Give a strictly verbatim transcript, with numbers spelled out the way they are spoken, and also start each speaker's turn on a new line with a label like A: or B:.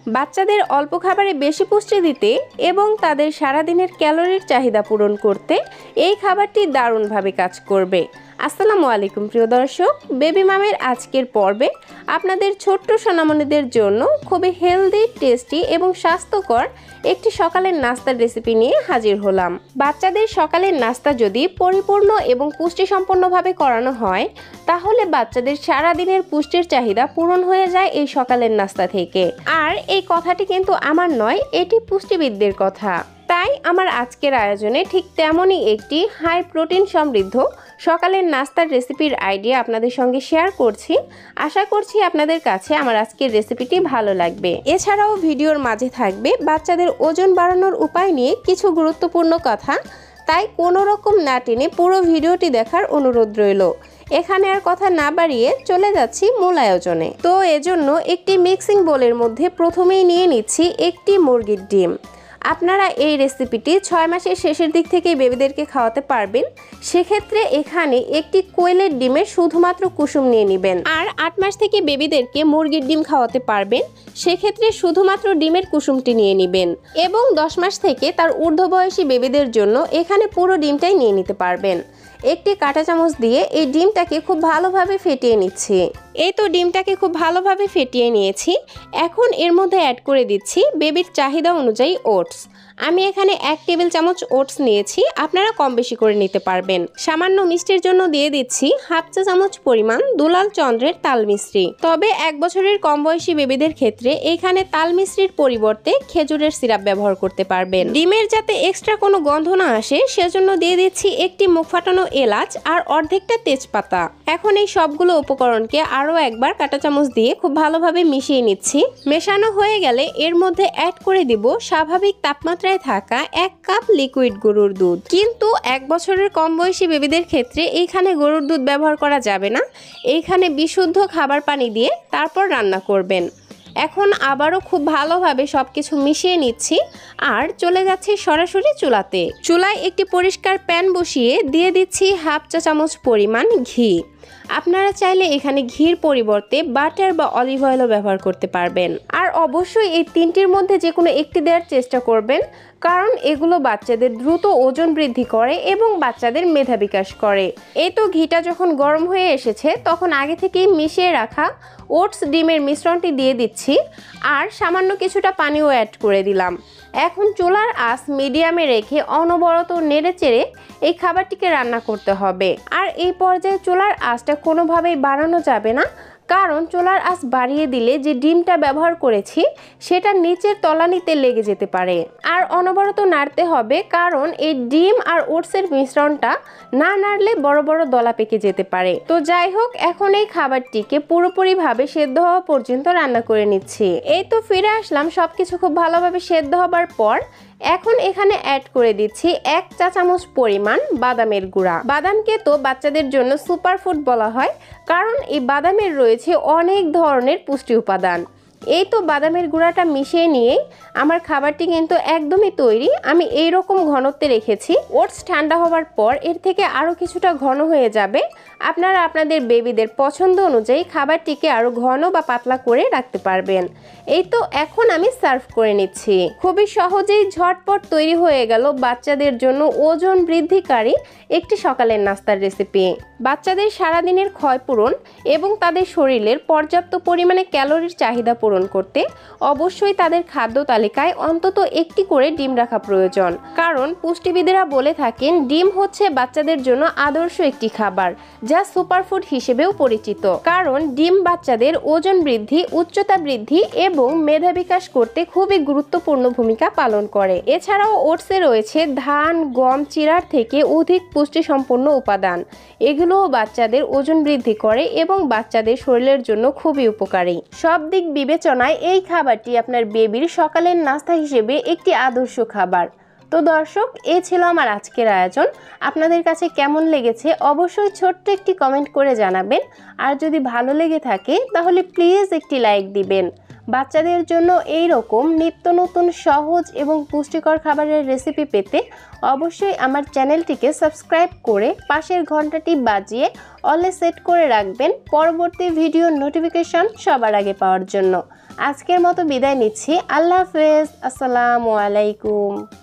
A: বাচ্চাদের অল্প খাবারে বেশি পুষ্টি দিতে এবং তাদের সারাদিনের ক্যালোরির চাহিদা পূরণ করতে এই খাবারটি দারুণভাবে কাজ করবে। আসসালামু আলাইকুম প্রিয় দর্শক, বেবি মামের আজকের পর্বে আপনাদের ছোট্ট সোনামণিদের জন্য খুবই হেলদি, টেস্টি এবং স্বাস্থ্যকর একটি সকালের নাস্তার রেসিপি নিয়ে হাজির হলাম। বাচ্চাদের সকালের নাস্তা যদি পরিপূর্ণ এবং পুষ্টিসম্পন্নভাবে করানো হয় তাহলে বাচ্চাদের সারাদিনের পুষ্টির চাহিদা পূরণ হয়ে যায় এই সকালের নাস্তা থেকে। আর এই কথাটি কিন্তু আমার নয়, এটি পুষ্টিবিদদের কথা। তাই আমার আজকের আয়োজনে ঠিক তেমনই একটি হাই প্রোটিন সমৃদ্ধ সকালের নাস্তার রেসিপির আইডিয়া আপনাদের সঙ্গে শেয়ার করছি। আশা করছি আপনাদের কাছে আমার আজকের রেসিপিটি ভালো লাগবে। এছাড়াও ভিডিওর মাঝে থাকবে বাচ্চাদের ওজন বাড়ানোর উপায় নিয়ে কিছু গুরুত্বপূর্ণ কথা, তাই কোনো রকম না টেনে পুরো ভিডিওটি দেখার অনুরোধ রইল। এখানে আর কথা না বাড়িয়ে চলে যাচ্ছি মূল আয়োজনে। তো এজন্য একটি মিক্সিং বোলের মধ্যে প্রথমেই নিয়ে নিচ্ছি একটি মুরগির ডিম। আপনারা এই রেসিপিটি ছয় মাসের শেষের দিক থেকেই বেবিদেরকে খাওয়াতে পারবেন। সেক্ষেত্রে এখানে একটি কোয়েলের ডিমের শুধুমাত্র কুসুম নিয়ে নেবেন। আর আট মাস থেকে বেবিদেরকে মুরগির ডিম খাওয়াতে পারবেন, সেক্ষেত্রে শুধুমাত্র ডিমের কুসুমটি নিয়ে নেবেন। এবং দশ মাস থেকে তার ঊর্ধ্ববয়সী বেবিদের জন্য এখানে পুরো ডিমটাই নিয়ে নিতে পারবেন। একটি কাঁটা চামচ দিয়ে এই ডিমটাকে খুব ভালোভাবে ফেটিয়ে নিচ্ছি। এই তো ডিমটাকে খুব ভালোভাবে ফেটিয়ে নিয়েছি। এখন এর মধ্যে অ্যাড করে দিচ্ছি বেবির চাহিদা অনুযায়ী ওটস। আমি এখানে এক টেবিল চামচ ওটস নিয়েছি, আপনারা কম বেশি করে নিতে পারবেন। সামান্য মিষ্টির জন্য দিয়ে দিচ্ছি হাফ চা চামচ পরিমাণ দুলাল চন্দ্রের তাল মিশ্রি। তবে এক বছরের কম বয়সী বেবিদের ক্ষেত্রে এখানে তাল মিশ্রির পরিবর্তে খেজুরের সিরাপ ব্যবহার করতে পারবেন। ডিমের যাতে এক্সট্রা কোনো গন্ধ না আসে সেজন্য দিয়ে দিচ্ছি একটি মুখ ফাটানো এলাচ আর অর্ধেকটা তেজপাতা। এখন এই সবগুলো উপকরণকে আরও একবার কাঁটা চামচ দিয়ে খুব ভালোভাবে মিশিয়ে নিচ্ছি। মেশানো হয়ে গেলে এর মধ্যে অ্যাড করে দিব স্বাভাবিক তাপমাত্রায় থাকা এক কাপ লিকুইড গরুর দুধ। কিন্তু এক বছরের কম বয়সী বেবিদের ক্ষেত্রে এইখানে গরুর দুধ ব্যবহার করা যাবে না। এইখানে বিশুদ্ধ খাবার পানি দিয়ে তারপর রান্না করবেন। এখন আবারও খুব ভালোভাবে সব কিছু মিশিয়ে নিচ্ছি আর চলে যাচ্ছি সরাসরি চুলাতে। চুলায় একটি পরিষ্কার প্যান বসিয়ে দিয়ে দিচ্ছি হাফ চা চামচ পরিমাণ ঘি। আপনারা চাইলে এখানে ঘির পরিবর্তে বাটার বা অলিভ অয়েলও ব্যবহার করতে পারবেন। আর অবশ্যই এই তিনটির মধ্যে যে কোনো একটি দেওয়ার চেষ্টা করবেন, কারণ এগুলো বাচ্চাদের দ্রুত ওজন বৃদ্ধি করে এবং বাচ্চাদের মেধা বিকাশ করে। এই তো ঘিটা যখন গরম হয়ে এসেছে তখন আগে থেকেই মিশিয়ে রাখা ওটস ডিমের মিশ্রণটি দিয়ে দিচ্ছি আর সামান্য কিছুটা পানিও অ্যাড করে দিলাম। এখন চুলার আঁচ মিডিয়ামে রেখে অনবরত নেড়ে চেড়ে এই খাবারটিকে রান্না করতে হবে। আর এই পর্যায়ে চুলার আঁচটা কোনোভাবেই বাড়ানো যাবে না, কারণ চুলার আঁচ বাড়িয়ে দিলে যে ডিমটা ব্যবহার করেছি সেটা নিচের তলানিতে লেগে যেতে পারে। আর অনবরত নাড়তে হবে, কারণ এই ডিম আর ওটসের মিশ্রণটা না নাড়লে বড় বড় দলা পেকে যেতে পারে। তো যাই হোক, এখন এই খাবারটিকে পুরোপুরিভাবে সেদ্ধ হওয়া পর্যন্ত রান্না করে নিচ্ছি। এই তো ফিরে আসলাম সবকিছু খুব ভালোভাবে সেদ্ধ হবার পর। এখন এখানে অ্যাড করে দিচ্ছি এক চা চামচ পরিমাণ বাদামের গুঁড়া। বাদামকে তো বাচ্চাদের জন্য সুপার ফুড বলা হয়, কারণ এই বাদামের রয়েছে অনেক ধরনের পুষ্টি উপাদান। এই তো বাদামের গুঁড়াটা মিশিয়ে নিয়েই আমার খাবারটি কিন্তু একদমই তৈরি। আমি এই রকম ঘনত্বে রেখেছি। ওটস ঠান্ডা হওয়ার পর এর থেকে আরও কিছুটা ঘন হয়ে যাবে। আপনারা আপনাদের বেবিদের পছন্দ অনুযায়ী খাবারটিকে আরও ঘন বা পাতলা করে রাখতে পারবেন। এই তো এখন আমি সার্ভ করে নিচ্ছি। খুবই সহজেই ঝটপট তৈরি হয়ে গেল বাচ্চাদের জন্য ওজন বৃদ্ধিকারী একটি সকালের নাস্তার রেসিপি। বাচ্চাদের সারাদিনের ক্ষয়পূরণ এবং তাদের শরীরের পর্যাপ্ত পরিমাণে ক্যালোরির চাহিদা পূরণ করতে অবশ্যই তাদের খাদ্য তালিকায় অন্তত একটি করে ডিম রাখা প্রয়োজন। কারণ পুষ্টিবিদেরা বলে থাকেন ডিম হচ্ছে বাচ্চাদের জন্য আদর্শ একটি খাবার, যা সুপারফুড হিসেবেও পরিচিত। কারণ ডিম বাচ্চাদের ওজন বৃদ্ধি, উচ্চতা বৃদ্ধি এবং মেধা বিকাশ করতে খুবই গুরুত্বপূর্ণ ভূমিকা পালন করে। এছাড়াও ওটসে রয়েছে ধান, গম, চিড়ার থেকে অধিক পুষ্টিসম্পন্ন উপাদান। এগুলোও বাচ্চাদের ওজন বৃদ্ধি করে এবং বাচ্চাদের শরীরের জন্য খুবই উপকারী। সব দিক বিবেচনায় এই খাবারটি আপনার বেবির সকালের নাস্তা হিসেবে একটি আদর্শ খাবার। তো দর্শক, এই ছিল আমার আজকের আয়োজন। আপনাদের কাছে কেমন লেগেছে অবশ্যই ছোট্ট একটি কমেন্ট করে জানাবেন। আর যদি ভালো লেগে থাকে তাহলে প্লিজ একটি লাইক দিবেন। বাচ্চাদের জন্য এই রকম নিত্য নতুন সহজ এবং পুষ্টিকর খাবারের রেসিপি পেতে অবশ্যই আমার চ্যানেলটিকে সাবস্ক্রাইব করে পাশের ঘন্টাটি বাজিয়ে অলে সেট করে রাখবেন পরবর্তী ভিডিওর নোটিফিকেশন সবার আগে পাওয়ার জন্য। আজকের মতো বিদায় নিচ্ছি। আল্লাহ হাফেজ। আসসালামু আলাইকুম।